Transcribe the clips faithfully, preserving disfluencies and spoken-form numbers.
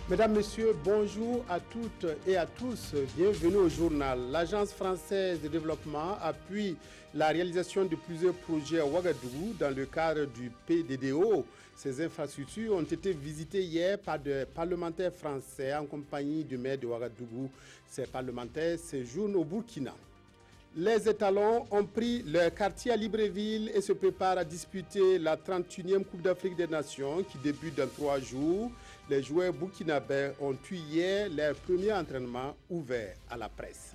Mesdames, Messieurs, bonjour à toutes et à tous. Bienvenue au journal. L'Agence française de développement appuie la réalisation de plusieurs projets à Ouagadougou dans le cadre du P D D O. Ces infrastructures ont été visitées hier par des parlementaires français en compagnie du maire de Ouagadougou. Ces parlementaires séjournent au Burkina. Les étalons ont pris leur quartier à Libreville et se préparent à disputer la trente et unième Coupe d'Afrique des Nations qui débute dans trois jours. Les joueurs burkinabés ont eu hier leur premier entraînement ouvert à la presse.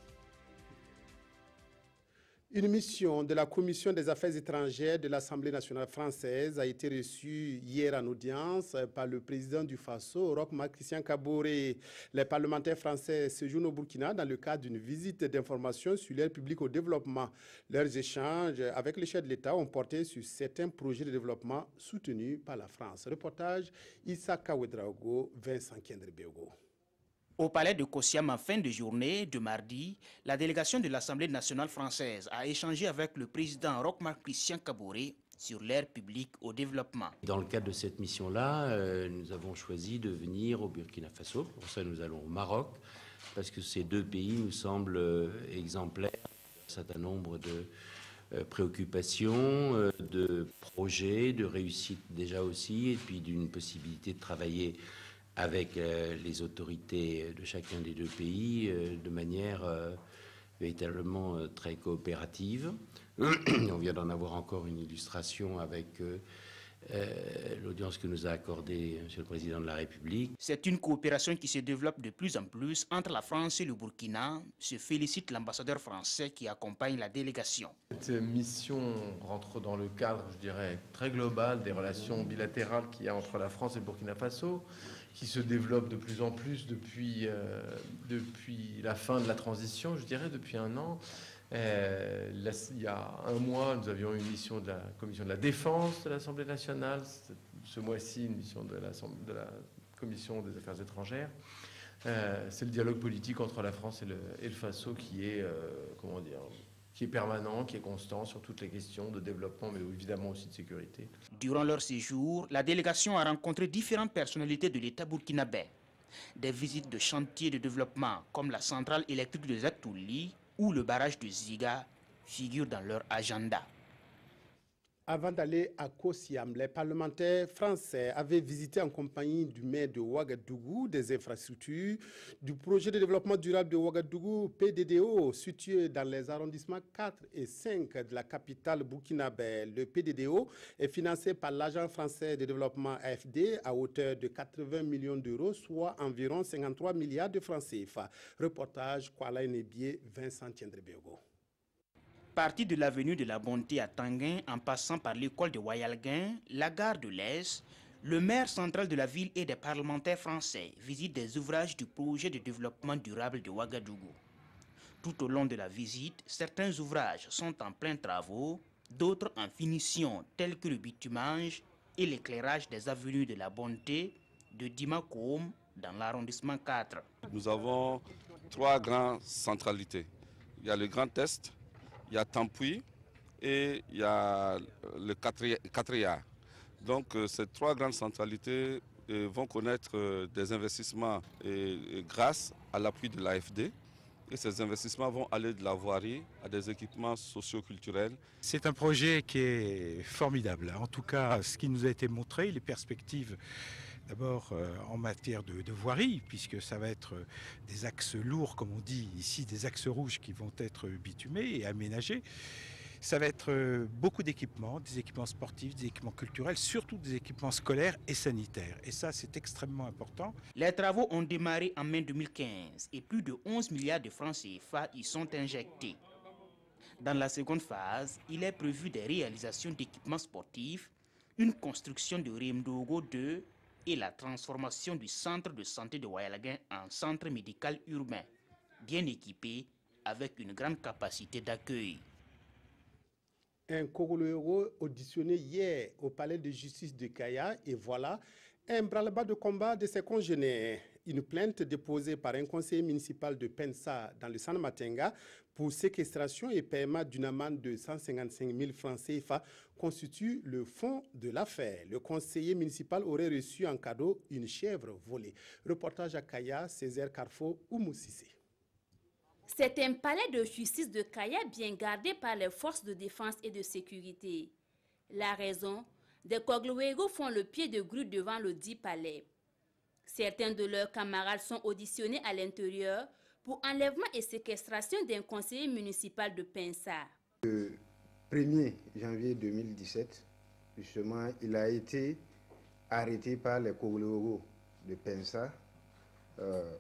Une mission de la Commission des Affaires étrangères de l'Assemblée nationale française a été reçue hier en audience par le président du Faso, Roch-Marc Christian Kaboré. Les parlementaires français séjournent au Burkina dans le cadre d'une visite d'information sur l'aide publique au développement. Leurs échanges avec les chefs de l'État ont porté sur certains projets de développement soutenus par la France. Reportage Issa Kawedraogo, Vincent Kendrebeogo. Au palais de Kosiam en fin de journée de mardi, la délégation de l'Assemblée nationale française a échangé avec le président Roch-Marc Christian Kaboré sur l'aide publique au développement. Dans le cadre de cette mission-là, euh, nous avons choisi de venir au Burkina Faso. Pour ça, nous allons au Maroc, parce que ces deux pays nous semblent euh, exemplaires d'un certain nombre de euh, préoccupations, euh, de projets, de réussite déjà aussi, et puis d'une possibilité de travailler avec euh, les autorités de chacun des deux pays euh, de manière euh, véritablement euh, très coopérative. On vient d'en avoir encore une illustration avec euh, euh, l'audience que nous a accordée M. le Président de la République. C'est une coopération qui se développe de plus en plus entre la France et le Burkina, se félicite l'ambassadeur français qui accompagne la délégation. Cette mission rentre dans le cadre, je dirais, très global des relations bilatérales qu'il y a entre la France et le Burkina Faso, qui se développe de plus en plus depuis, euh, depuis la fin de la transition, je dirais, depuis un an. Euh, là, il y a un mois, nous avions une mission de la Commission de la Défense de l'Assemblée nationale. Ce mois-ci, une mission de la, de la Commission des Affaires étrangères. Euh, c'est le dialogue politique entre la France et le, et le Faso qui est, euh, comment dire, qui est permanent, qui est constant sur toutes les questions de développement, mais évidemment aussi de sécurité. Durant leur séjour, la délégation a rencontré différentes personnalités de l'État burkinabé. Des visites de chantiers de développement comme la centrale électrique de Zatouli ou le barrage de Ziga figurent dans leur agenda. Avant d'aller à Kosiam, les parlementaires français avaient visité en compagnie du maire de Ouagadougou des infrastructures du projet de développement durable de Ouagadougou, P D D O, situé dans les arrondissements quatre et cinq de la capitale burkinabé. Le P D D O est financé par l'Agence française de développement A F D à hauteur de quatre-vingts millions d'euros, soit environ cinquante-trois milliards de francs C F A. Reportage Kuala Nebié, Vincent Kendrebeogo. Parti de l'avenue de la Bonté à Tanguin en passant par l'école de Wayalguin, la gare de l'Est, le maire central de la ville et des parlementaires français visitent des ouvrages du projet de développement durable de Ouagadougou. Tout au long de la visite, certains ouvrages sont en plein travaux, d'autres en finition, tels que le bitumage et l'éclairage des avenues de la Bonté, de Dimakoum dans l'arrondissement quatre. Nous avons trois grandes centralités. Il y a le Grand Est, il y a Tampuy et il y a le Quatriard. Donc euh, ces trois grandes centralités euh, vont connaître euh, des investissements et, et grâce à l'appui de l'A F D. Et ces investissements vont aller de la voirie à des équipements socio-culturels. C'est un projet qui est formidable. En tout cas, ce qui nous a été montré, les perspectives d'abord euh, en matière de, de voirie, puisque ça va être euh, des axes lourds, comme on dit ici, des axes rouges qui vont être bitumés et aménagés. Ça va être euh, beaucoup d'équipements, des équipements sportifs, des équipements culturels, surtout des équipements scolaires et sanitaires. Et ça, c'est extrêmement important. Les travaux ont démarré en mai deux mille quinze et plus de onze milliards de francs C F A y sont injectés. Dans la seconde phase, il est prévu des réalisations d'équipements sportifs, une construction de Rimdogo deux et la transformation du centre de santé de Wayalguin en centre médical urbain, bien équipé avec une grande capacité d'accueil. Un Congolais auditionné hier au palais de justice de Kaya et voilà, Un branle-bas de combat de ses congénères. Une plainte déposée par un conseiller municipal de Pensa dans le San Matenga pour séquestration et paiement d'une amende de cent cinquante-cinq mille francs C F A constitue le fond de l'affaire. Le conseiller municipal aurait reçu en cadeau une chèvre volée. Reportage à Kaya, Césaire Carrefour, Oumoussissé. C'est un palais de justice de Kaya bien gardé par les forces de défense et de sécurité. La raison, des Kogloego font le pied de grue devant le dit palais. Certains de leurs camarades sont auditionnés à l'intérieur pour enlèvement et séquestration d'un conseiller municipal de Pensa. Le premier janvier deux mille dix-sept, justement, il a été arrêté par les Kogloego de Pensa, euh,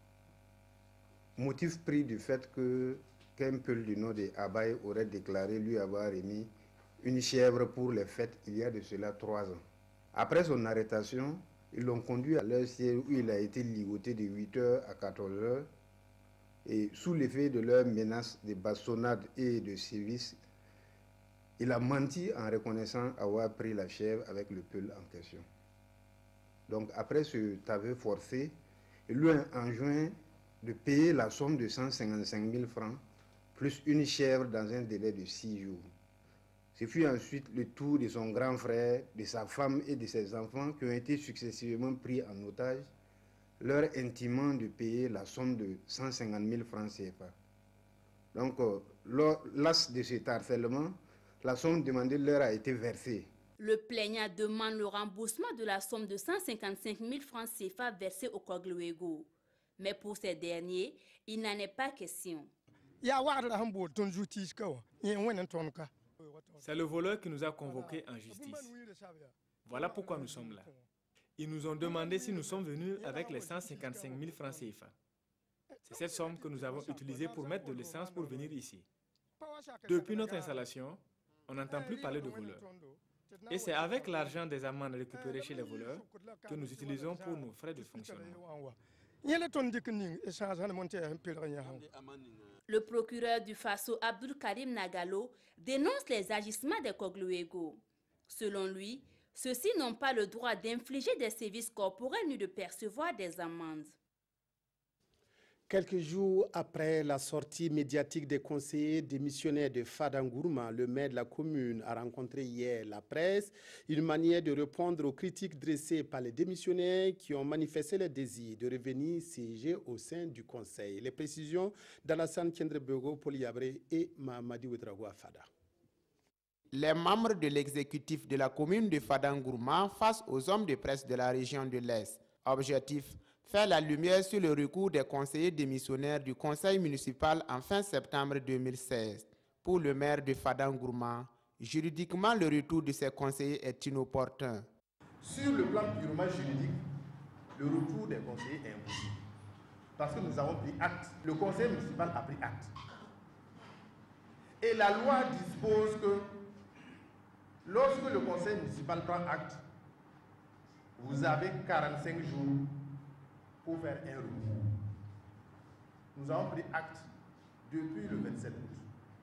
motif pris du fait que qu'un peul du nom de Abaye aurait déclaré lui avoir remis une chèvre pour les fêtes il y a de cela trois ans. Après son arrestation, ils l'ont conduit à leur siège où il a été ligoté de huit heures à quatorze heures et sous l'effet de leurs menaces de bastonnade et de sévices, il a menti en reconnaissant avoir pris la chèvre avec le peul en question. Donc après cet aveu forcé, il lui a enjoint de payer la somme de cent cinquante-cinq mille francs plus une chèvre dans un délai de six jours. Ce fut ensuite le tour de son grand frère, de sa femme et de ses enfants qui ont été successivement pris en otage, leur intimant de payer la somme de cent cinquante mille francs C F A. Donc, euh, l'as de cet harcèlement, la somme demandée leur a été versée. Le plaignant demande le remboursement de la somme de cent cinquante-cinq mille francs C F A versée au Kogloego. Mais pour ces derniers, il n'en est pas question. C'est le voleur qui nous a convoqués en justice. Voilà pourquoi nous sommes là. Ils nous ont demandé si nous sommes venus avec les cent cinquante-cinq mille francs C F A. C'est cette somme que nous avons utilisée pour mettre de l'essence pour venir ici. Depuis notre installation, on n'entend plus parler de voleurs. Et c'est avec l'argent des amendes récupérées chez les voleurs que nous utilisons pour nos frais de fonctionnement. Le procureur du Faso, Abdul Karim Nagalo, dénonce les agissements des Kogloego. Selon lui, ceux-ci n'ont pas le droit d'infliger des sévices corporels ni de percevoir des amendes. Quelques jours après la sortie médiatique des conseillers démissionnaires de Fadangourma, le maire de la commune a rencontré hier la presse, une manière de répondre aux critiques dressées par les démissionnaires qui ont manifesté le désir de revenir siéger au sein du conseil. Les précisions d'Alassane Kendrebego, Poliabré et Mahamadi Ouedraoua Fada. Les membres de l'exécutif de la commune de Fadangourma face aux hommes de presse de la région de l'Est. Objectif: faire la lumière sur le recours des conseillers démissionnaires du conseil municipal en fin septembre deux mille seize. Pour le maire de Fadangourma, juridiquement, le retour de ces conseillers est inopportun. Sur le plan purement juridique, le retour des conseillers est impossible. Parce que nous avons pris acte. Le conseil municipal a pris acte. Et la loi dispose que lorsque le conseil municipal prend acte, vous avez quarante-cinq jours pour faire un recours. Nous avons pris acte depuis le vingt-sept août.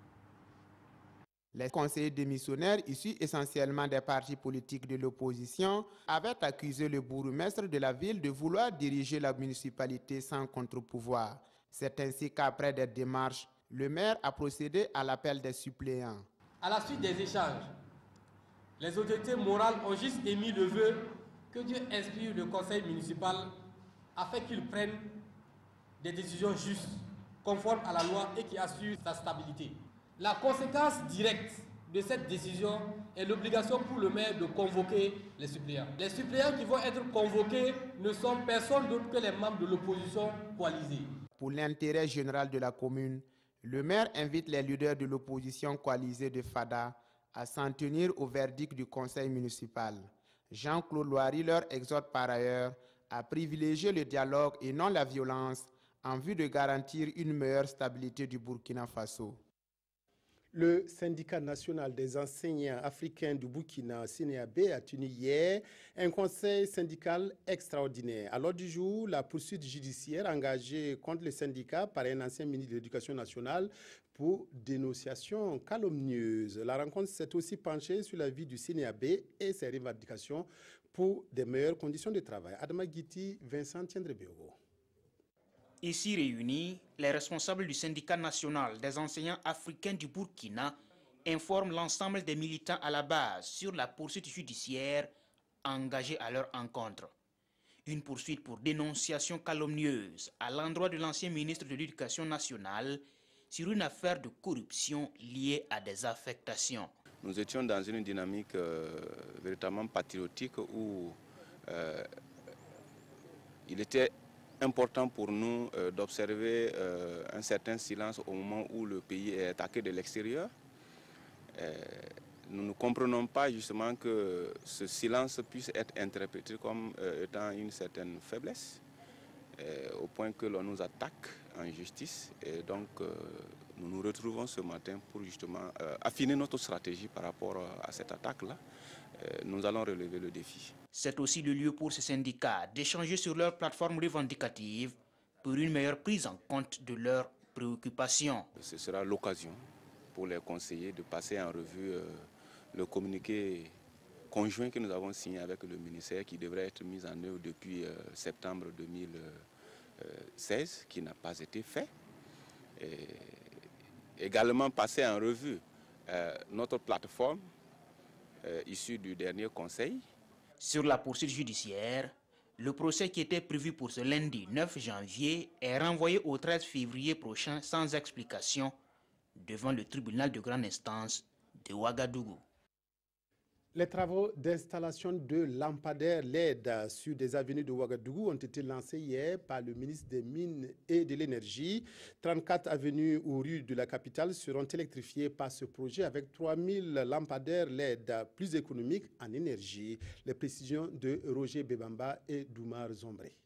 Les conseillers démissionnaires, issus essentiellement des partis politiques de l'opposition, avaient accusé le bourgmestre de la ville de vouloir diriger la municipalité sans contre-pouvoir. C'est ainsi qu'après des démarches, le maire a procédé à l'appel des suppléants. À la suite des échanges, les autorités morales ont juste émis le vœu que Dieu inspire le conseil municipal afin qu'il prenne des décisions justes, conformes à la loi et qui assurent sa stabilité. La conséquence directe de cette décision est l'obligation pour le maire de convoquer les suppléants. Les suppléants qui vont être convoqués ne sont personne d'autre que les membres de l'opposition coalisée. Pour l'intérêt général de la commune, le maire invite les leaders de l'opposition coalisée de Fada à s'en tenir au verdict du conseil municipal. Jean-Claude Loiry leur exhorte par ailleurs à privilégier le dialogue et non la violence en vue de garantir une meilleure stabilité du Burkina Faso. Le syndicat national des enseignants africains du Burkina, S N A B, a tenu hier un conseil syndical extraordinaire. À l'ordre du jour, la poursuite judiciaire engagée contre le syndicat par un ancien ministre de l'Éducation nationale pour dénonciation calomnieuse. La rencontre s'est aussi penchée sur la vie du S N A B et ses revendications pour des meilleures conditions de travail. Adama Guiti, Vincent Tiendrebeogo. Ici réunis, les responsables du syndicat national des enseignants africains du Burkina informent l'ensemble des militants à la base sur la poursuite judiciaire engagée à leur encontre. Une poursuite pour dénonciation calomnieuse à l'endroit de l'ancien ministre de l'Éducation nationale sur une affaire de corruption liée à des affectations. Nous étions dans une dynamique euh, véritablement patriotique où euh, il était important pour nous euh, d'observer euh, un certain silence au moment où le pays est attaqué de l'extérieur. Euh, nous ne comprenons pas justement que ce silence puisse être interprété comme euh, étant une certaine faiblesse, euh, au point que l'on nous attaque en justice. Et donc euh, nous nous retrouvons ce matin pour justement euh, affiner notre stratégie par rapport à cette attaque-là. Euh, nous allons relever le défi. C'est aussi le lieu pour ces syndicats d'échanger sur leurs plateformes revendicatives pour une meilleure prise en compte de leurs préoccupations. Ce sera l'occasion pour les conseillers de passer en revue euh, le communiqué conjoint que nous avons signé avec le ministère qui devrait être mis en œuvre depuis euh, septembre deux mille seize, qui n'a pas été fait. Et également passer en revue euh, notre plateforme euh, issue du dernier conseil. Sur la poursuite judiciaire, le procès qui était prévu pour ce lundi neuf janvier est renvoyé au treize février prochain sans explication devant le tribunal de grande instance de Ouagadougou. Les travaux d'installation de lampadaires L E D sur des avenues de Ouagadougou ont été lancés hier par le ministre des Mines et de l'Énergie. trente-quatre avenues ou rues de la capitale seront électrifiées par ce projet avec trois mille lampadaires L E D plus économiques en énergie. Les précisions de Roger Bebamba et Doumar Zombré.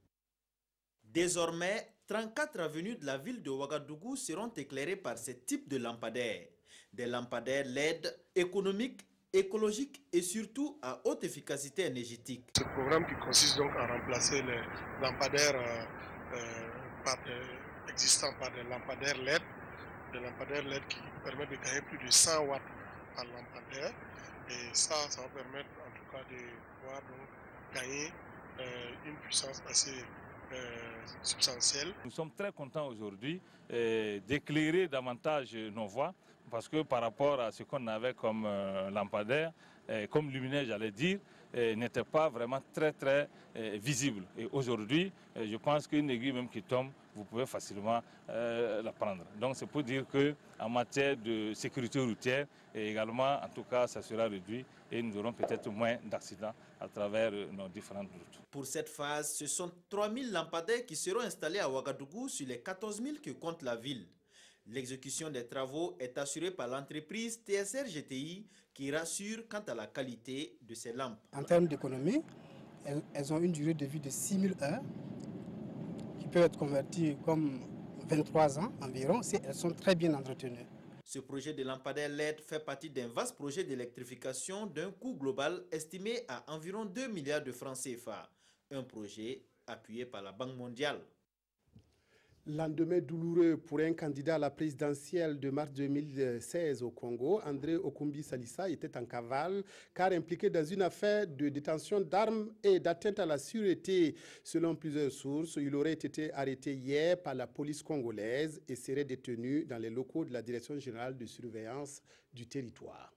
Désormais, trente-quatre avenues de la ville de Ouagadougou seront éclairées par ce type de lampadaires. Des lampadaires L E D économiques, écologique et surtout à haute efficacité énergétique. Ce programme qui consiste donc à remplacer les lampadaires euh, euh, par des, existants par des lampadaires L E D, des lampadaires L E D qui permettent de gagner plus de cent watts par lampadaire. Et ça, ça va permettre en tout cas de pouvoir donc gagner euh, une puissance assez euh, substantielle. Nous sommes très contents aujourd'hui euh, d'éclairer davantage nos voies, parce que par rapport à ce qu'on avait comme euh, lampadaire, euh, comme luminaire, j'allais dire, euh, n'était pas vraiment très très euh, visible. Et aujourd'hui, euh, je pense qu'une aiguille même qui tombe, vous pouvez facilement euh, la prendre. Donc c'est pour dire qu'en matière de sécurité routière, et également, en tout cas, ça sera réduit et nous aurons peut-être moins d'accidents à travers euh, nos différentes routes. Pour cette phase, ce sont trois mille lampadaires qui seront installés à Ouagadougou sur les quatorze mille que compte la ville. L'exécution des travaux est assurée par l'entreprise T S R G T I qui rassure quant à la qualité de ces lampes. En termes d'économie, elles, elles ont une durée de vie de six mille heures qui peut être convertie comme vingt-trois ans environ si elles sont très bien entretenues. Ce projet de lampadaire L E D fait partie d'un vaste projet d'électrification d'un coût global estimé à environ deux milliards de francs C F A. Un projet appuyé par la Banque mondiale. Lendemain douloureux pour un candidat à la présidentielle de mars deux mille seize au Congo, André Okumbi Salissa était en cavale car impliqué dans une affaire de détention d'armes et d'atteinte à la sûreté. Selon plusieurs sources, il aurait été arrêté hier par la police congolaise et serait détenu dans les locaux de la Direction générale de surveillance du territoire.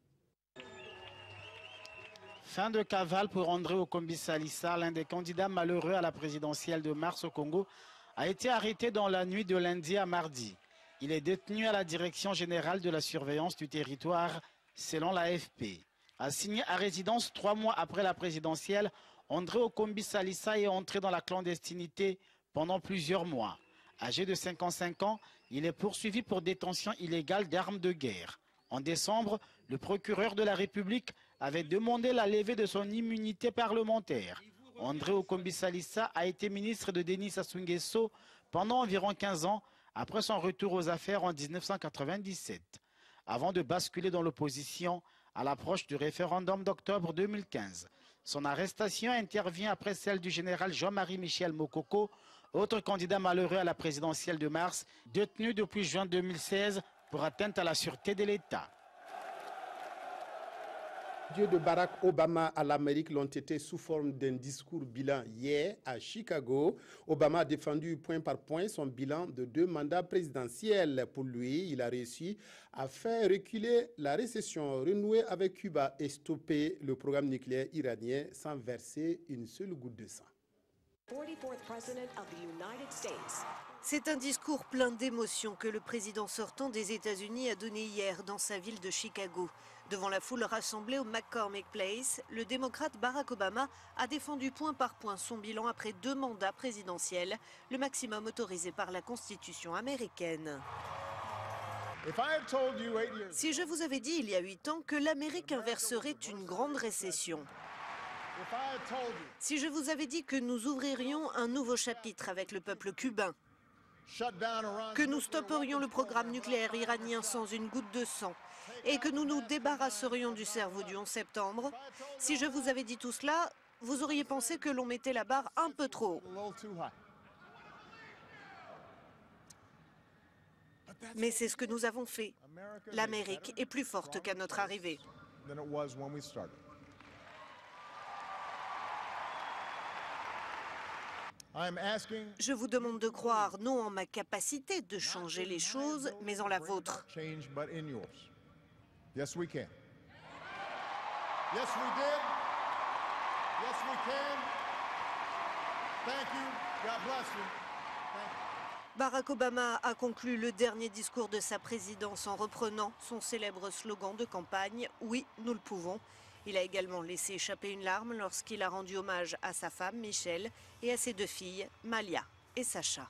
Fin de cavale pour André Okumbi Salissa, l'un des candidats malheureux à la présidentielle de mars au Congo, a été arrêté dans la nuit de lundi à mardi. Il est détenu à la Direction générale de la surveillance du territoire, selon l'A F P. Assigné à résidence trois mois après la présidentielle, André Okumbi Salissa est entré dans la clandestinité pendant plusieurs mois. Âgé de cinquante-cinq ans, il est poursuivi pour détention illégale d'armes de guerre. En décembre, le procureur de la République avait demandé la levée de son immunité parlementaire. André Okumbi Salissa a été ministre de Denis Sassou Nguesso pendant environ quinze ans après son retour aux affaires en mille neuf cent quatre-vingt-dix-sept, avant de basculer dans l'opposition à l'approche du référendum d'octobre deux mille quinze. Son arrestation intervient après celle du général Jean-Marie Michel Mokoko, autre candidat malheureux à la présidentielle de mars, détenu depuis juin deux mille seize pour atteinte à la sûreté de l'État. Les de Barack Obama à l'Amérique l'ont été sous forme d'un discours bilan hier à Chicago. Obama a défendu point par point son bilan de deux mandats présidentiels. Pour lui, il a réussi à faire reculer la récession, renouer avec Cuba et stopper le programme nucléaire iranien sans verser une seule goutte de sang. C'est un discours plein d'émotions que le président sortant des États-Unis a donné hier dans sa ville de Chicago. Devant la foule rassemblée au McCormick Place, le démocrate Barack Obama a défendu point par point son bilan après deux mandats présidentiels, le maximum autorisé par la Constitution américaine. Si je vous avais dit il y a huit ans que l'Amérique inverserait une grande récession, si je vous avais dit que nous ouvririons un nouveau chapitre avec le peuple cubain, que nous stopperions le programme nucléaire iranien sans une goutte de sang et que nous nous débarrasserions du cerveau du onze septembre, si je vous avais dit tout cela, vous auriez pensé que l'on mettait la barre un peu trop haut. Mais c'est ce que nous avons fait. L'Amérique est plus forte qu'à notre arrivée. Je vous demande de croire non en ma capacité de changer les choses, mais en la vôtre. Barack Obama a conclu le dernier discours de sa présidence en reprenant son célèbre slogan de campagne « Oui, nous le pouvons ». Il a également laissé échapper une larme lorsqu'il a rendu hommage à sa femme, Michelle, et à ses deux filles, Malia et Sacha.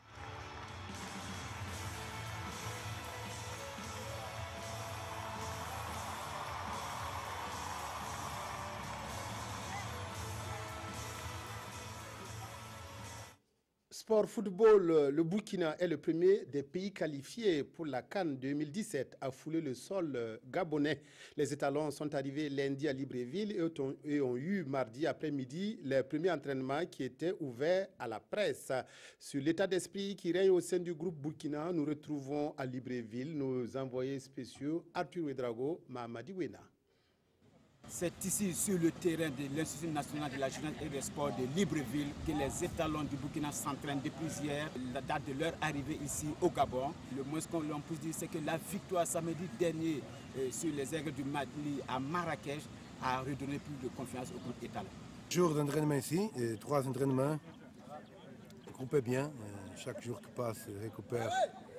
Sport football, le Burkina est le premier des pays qualifiés pour la CAN deux mille dix-sept à fouler le sol gabonais. Les étalons sont arrivés lundi à Libreville et ont, et ont eu mardi après-midi les premiers entraînements qui étaient ouverts à la presse. Sur l'état d'esprit qui règne au sein du groupe Burkina, nous retrouvons à Libreville nos envoyés spéciaux Arthur Ouedraogo, Mahamadi Wena. C'est ici, sur le terrain de l'Institut national de la jeunesse et des sports de Libreville, que les étalons du Burkina s'entraînent depuis hier, la date de leur arrivée ici au Gabon. Le moins qu'on puisse dire, c'est que la victoire samedi dernier euh, sur les aigles du Mali à Marrakech a redonné plus de confiance au groupe étalon. Jour d'entraînement ici, et trois entraînements, groupés bien. Euh, chaque jour qui passe, récupère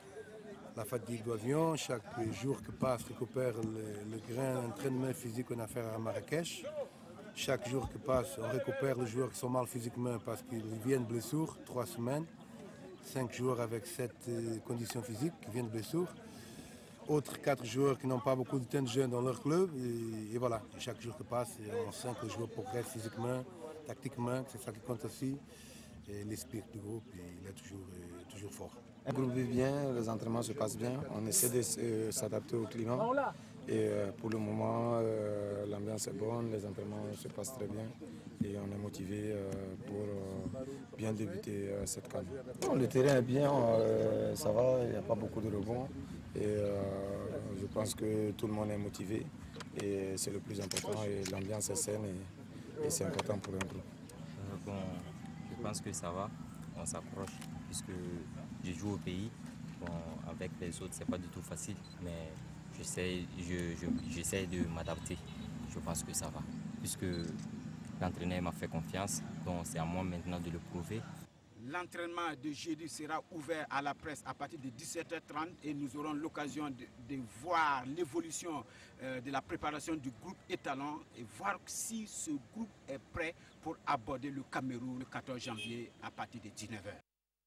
la fatigue d'avion, chaque jour qui passe, récupère le, le grand entraînement physique qu'on a fait à Marrakech. Chaque jour qui passe, on récupère les joueurs qui sont mal physiquement parce qu'ils viennent de blessure, trois semaines. Cinq joueurs avec cette condition physique qui viennent de blessure. Autres quatre joueurs qui n'ont pas beaucoup de temps de jeu dans leur club. Et, et voilà, et chaque jour qui passe, on sent que les joueurs progressent physiquement, tactiquement, c'est ça qui compte aussi. Et l'esprit du groupe, il est toujours, toujours fort. Le groupe vit bien, les entraînements se passent bien, on essaie de euh, s'adapter au climat. Et euh, pour le moment, euh, l'ambiance est bonne, les entraînements se passent très bien. Et on est motivé euh, pour euh, bien débuter euh, cette canne. Le terrain est bien, euh, ça va, il n'y a pas beaucoup de rebonds. Et euh, je pense que tout le monde est motivé. Et c'est le plus important. Et l'ambiance est saine et, et c'est important pour un groupe. Euh, bon, je pense que ça va, on s'approche puisque je joue au pays. Bon, avec les autres, c'est pas du tout facile, mais j'essaie je, je, j'essaie de m'adapter. Je pense que ça va, puisque l'entraîneur m'a fait confiance, donc c'est à moi maintenant de le prouver. L'entraînement de jeudi sera ouvert à la presse à partir de dix-sept heures trente et nous aurons l'occasion de, de voir l'évolution euh, de la préparation du groupe étalon et voir si ce groupe est prêt pour aborder le Cameroun le quatorze janvier à partir de dix-neuf heures.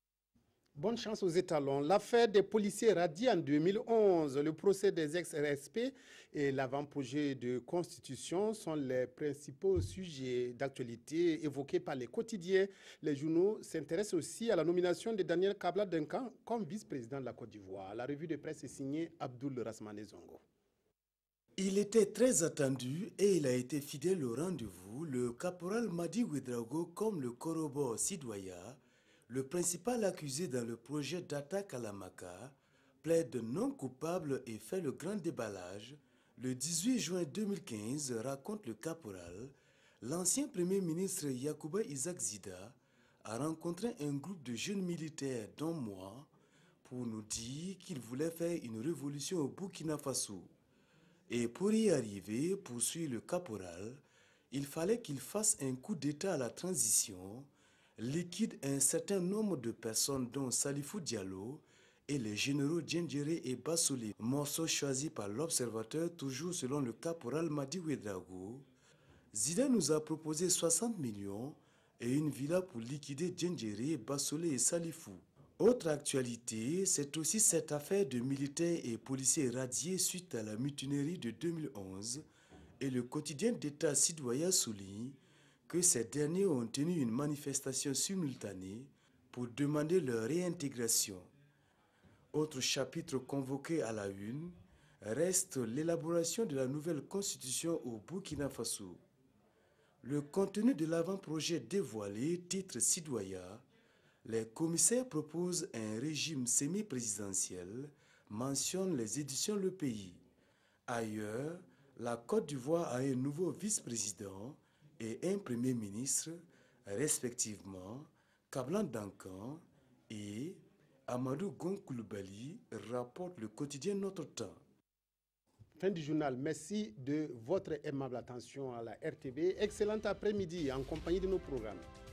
Bonne chance aux étalons. L'affaire des policiers radis en deux mille onze, le procès des ex-R S P et l'avant-projet de constitution sont les principaux sujets d'actualité évoqués par les quotidiens. Les journaux s'intéressent aussi à la nomination de Daniel Kabla Duncan comme vice-président de la Côte d'Ivoire. La revue de presse est signée Abdoul Rasmane Zongo. Il était très attendu et il a été fidèle au rendez-vous. Le caporal Madi Ouedraogo comme le Korobo Sidwaya, le principal accusé dans le projet d'attaque à la Maka, plaide non coupable et fait le grand déballage Le dix-huit juin deux mille quinze, raconte le caporal, l'ancien premier ministre Yacouba Isaac Zida a rencontré un groupe de jeunes militaires, dont moi, pour nous dire qu'il voulait faire une révolution au Burkina Faso. Et pour y arriver, poursuit le caporal, il fallait qu'il fasse un coup d'État à la transition, liquide un certain nombre de personnes dont Salifou Diallo et les généraux Djendjere et Bassolé, morceau choisi par l'observateur toujours selon le caporal Madi Ouedraogo. Zida nous a proposé soixante millions et une villa pour liquider Djendjere, Bassolé et Salifou. Autre actualité, c'est aussi cette affaire de militaires et policiers radiés suite à la mutinerie de deux mille onze et le quotidien d'État Sidoya souligne que ces derniers ont tenu une manifestation simultanée pour demander leur réintégration. Autre chapitre convoqué à la une reste l'élaboration de la nouvelle constitution au Burkina Faso. Le contenu de l'avant-projet dévoilé, titre Sidoya, les commissaires proposent un régime semi-présidentiel, mentionne les éditions Le Pays. Ailleurs, la Côte d'Ivoire a un nouveau vice-président et un premier ministre, respectivement Kablan Dankan et Amadou Gon Coulibaly, rapporte le quotidien Notre Temps. Fin du journal. Merci de votre aimable attention à la R T B. Excellent après-midi en compagnie de nos programmes.